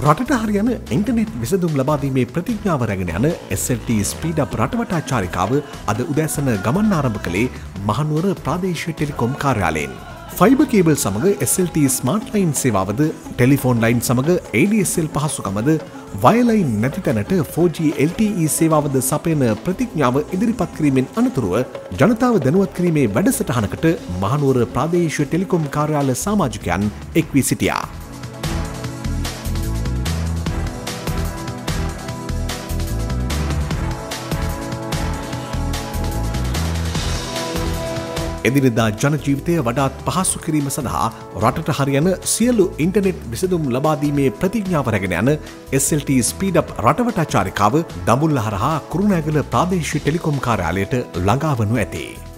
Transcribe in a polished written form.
රටට හරියන ඉන්ටර්නෙට් විසඳුම් ලබා දීමේ ප්‍රතිඥාව රැගෙන යන SLT ස්පීඩ් අප් රටවටා චාරිකාව අද උදෑසන ගමන් ආරම්භ කළේ මහනුවර ප්‍රාදේශීය ටෙලිකොම් කාර්යාලයෙන්. ෆයිබර් කේබල් සමග SLT ස්මාර්ට් ලයින් සේවාවද, ටෙලිෆෝන් ලයින් සමග ADSL පහසුකමද, වයලයින් නැති තැනට 4G LTE සේවාවද සපයන ප්‍රතිඥාව ඉදිරිපත් කිරීමෙන් අනතුරුව ජනතාව දැනුවත් කිරීමේ වැඩසටහනකට මහනුවර ප්‍රාදේශීය ටෙලිකොම් කාර්යාල සමාජිකයන් එක් වී සිටියා. එදිනෙදා ජන ජීවිතය වඩාත් පහසු කිරීම සඳහා රටට හරියන සියලු ඉන්ටර්නෙට් විසඳුම් ලබා දීමේ ප්‍රතිඥාව රැගෙන යන SLT ස්පීඩ් අප් රටවටා චාරිකාව දඹුල්ල හරහා කුරුණෑගල ප්‍රාදේශීය ටෙලිකොම් කාර්යාලයට ළඟා වනු ඇතේ.